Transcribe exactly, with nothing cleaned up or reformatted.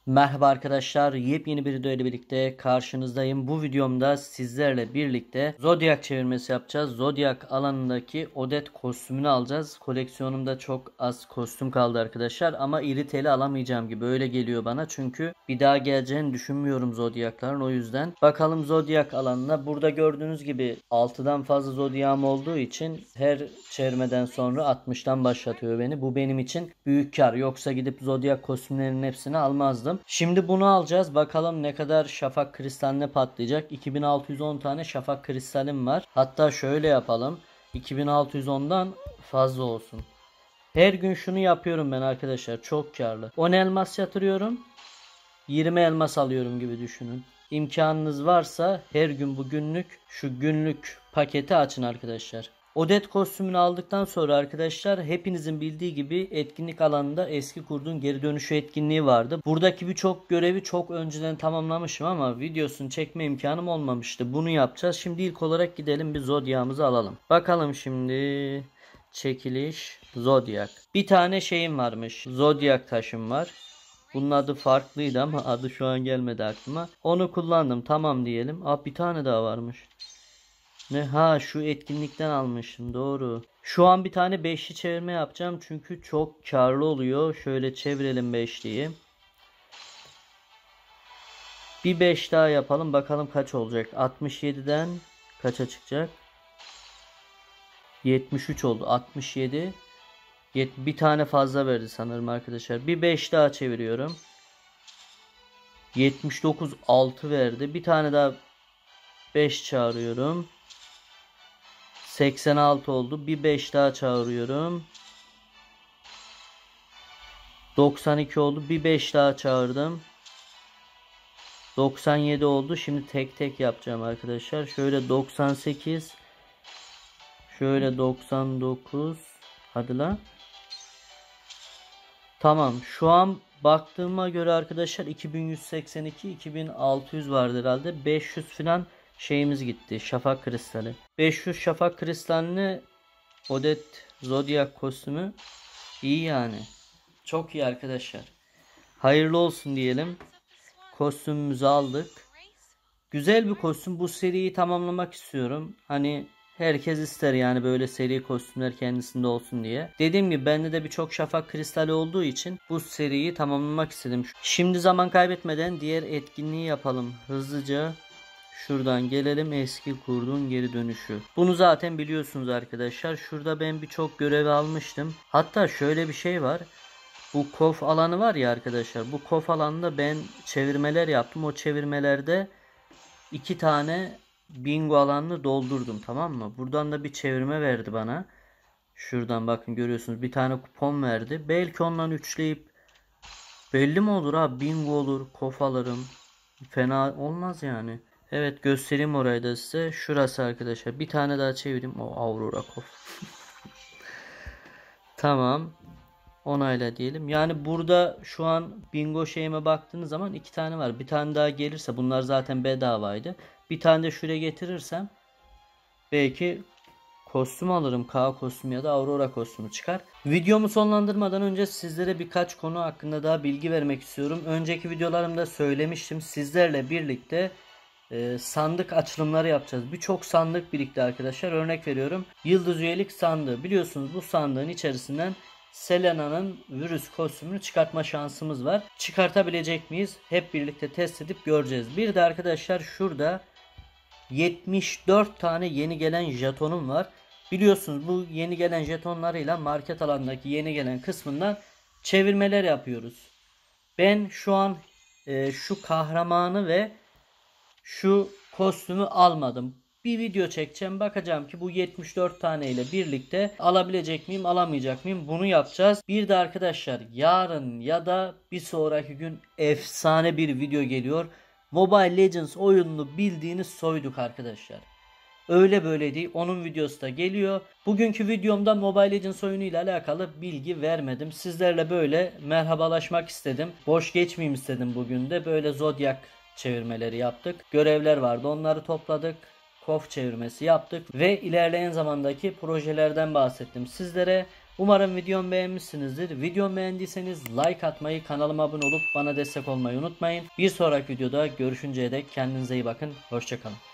Merhaba arkadaşlar, yepyeni bir video ile birlikte karşınızdayım. Bu videomda sizlerle birlikte Zodiac çevirmesi yapacağız. Zodiac alanındaki Odette kostümünü alacağız. Koleksiyonumda çok az kostüm kaldı arkadaşlar ama iri teli alamayacağım gibi öyle geliyor bana. Çünkü bir daha geleceğini düşünmüyorum Zodiac'ların, o yüzden. Bakalım Zodiac alanına. Burada gördüğünüz gibi altıdan fazla Zodiac'ım olduğu için her çevirmeden sonra altmıştan başlatıyor beni. Bu benim için büyük kar. Yoksa gidip Zodiac kostümlerinin hepsini almazdım. Şimdi bunu alacağız. Bakalım ne kadar şafak kristaline patlayacak. iki bin altı yüz on tane şafak kristalim var. Hatta şöyle yapalım. iki bin altı yüz ondan fazla olsun. Her gün şunu yapıyorum ben arkadaşlar. Çok karlı. on elmas yatırıyorum. yirmi elmas alıyorum gibi düşünün. İmkanınız varsa her gün bu günlük şu günlük paketi açın arkadaşlar. Odette kostümünü aldıktan sonra arkadaşlar hepinizin bildiği gibi etkinlik alanında eski kurdun geri dönüşü etkinliği vardı. Buradaki birçok görevi çok önceden tamamlamışım ama videosunu çekme imkanım olmamıştı. Bunu yapacağız. Şimdi ilk olarak gidelim bir Zodiac'ımızı alalım. Bakalım şimdi çekiliş Zodiac. Bir tane şeyim varmış. Zodiac taşım var. Bunun adı farklıydı ama adı şu an gelmedi aklıma. Onu kullandım, tamam diyelim. Aa, bir tane daha varmış. Ne ha, şu etkinlikten almışım, doğru. Şu an bir tane beşli çevirme yapacağım çünkü çok karlı oluyor. Şöyle çevirelim beşliyi. Bir beş daha yapalım bakalım kaç olacak. altmış yediden kaça çıkacak? yetmiş üç oldu. altmış yedi. Bir tane fazla verdi sanırım arkadaşlar. Bir beş daha çeviriyorum. yetmiş dokuz altı verdi. Bir tane daha beş çağırıyorum. seksen altı oldu. Bir beş daha çağırıyorum. doksan iki oldu. Bir beş daha çağırdım. doksan yedi oldu. Şimdi tek tek yapacağım arkadaşlar. Şöyle doksan sekiz. Şöyle doksan dokuz. Hadi lan. Tamam. Şu an baktığıma göre arkadaşlar iki bin yüz seksen iki iki bin altı yüz vardı herhalde. beş yüz falan şeyimiz gitti. Şafak kristali. beş yüz şafak kristalini Odette Zodiac kostümü iyi yani. Çok iyi arkadaşlar. Hayırlı olsun diyelim. Kostümümüzü aldık. Güzel bir kostüm. Bu seriyi tamamlamak istiyorum. Hani herkes ister yani böyle seri kostümler kendisinde olsun diye. Dediğim gibi bende de birçok şafak kristali olduğu için bu seriyi tamamlamak istedim. Şimdi zaman kaybetmeden diğer etkinliği yapalım. Hızlıca şuradan gelelim, eski kurdun geri dönüşü. Bunu zaten biliyorsunuz arkadaşlar. Şurada ben birçok görevi almıştım. Hatta şöyle bir şey var. Bu kof alanı var ya arkadaşlar. Bu kof alanında ben çevirmeler yaptım. O çevirmelerde iki tane bingo alanını doldurdum, tamam mı? Buradan da bir çevirme verdi bana. Şuradan bakın görüyorsunuz, bir tane kupon verdi. Belki ondan üçleyip belli mi olur abi, bingo olur, kof alırım. Fena olmaz yani. Evet, göstereyim orayı da size. Şurası arkadaşlar. Bir tane daha çevireyim. O Aurora kof. Tamam. Onayla diyelim. Yani burada şu an bingo şeyime baktığınız zaman iki tane var. Bir tane daha gelirse, bunlar zaten bedavaydı. Bir tane de şuraya getirirsem belki kostüm alırım. K kostümü ya da Aurora kostümü çıkar. Videomu sonlandırmadan önce sizlere birkaç konu hakkında daha bilgi vermek istiyorum. Önceki videolarımda söylemiştim. Sizlerle birlikte e, sandık açılımları yapacağız. Birçok sandık birlikte arkadaşlar. Örnek veriyorum. Yıldız üyelik sandığı. Biliyorsunuz bu sandığın içerisinden Selena'nın virüs kostümünü çıkartma şansımız var. Çıkartabilecek miyiz? Hep birlikte test edip göreceğiz. Bir de arkadaşlar şurada yetmiş dört tane yeni gelen jetonum var. Biliyorsunuz bu yeni gelen jetonlarıyla market alanındaki yeni gelen kısmından çevirmeler yapıyoruz. Ben şu an e, şu kahramanı ve şu kostümü almadım. Bir video çekeceğim, bakacağım ki bu yetmiş dört tane ile birlikte alabilecek miyim, alamayacak mıyım, bunu yapacağız. Bir de arkadaşlar yarın ya da bir sonraki gün efsane bir video geliyor. Mobile Legends oyununu bildiğiniz soyduk arkadaşlar. Öyle böyle değil, onun videosu da geliyor. Bugünkü videomda Mobile Legends oyunu ile alakalı bilgi vermedim. Sizlerle böyle merhabalaşmak istedim. Boş geçmeyeyim istedim bugün de. Böyle Zodiac çevirmeleri yaptık. Görevler vardı, onları topladık. Kof çevirmesi yaptık ve ilerleyen zamandaki projelerden bahsettim sizlere. Umarım videomu beğenmişsinizdir. Videomu beğendiyseniz like atmayı, kanalıma abone olup bana destek olmayı unutmayın. Bir sonraki videoda görüşünceye dek kendinize iyi bakın. Hoşçakalın.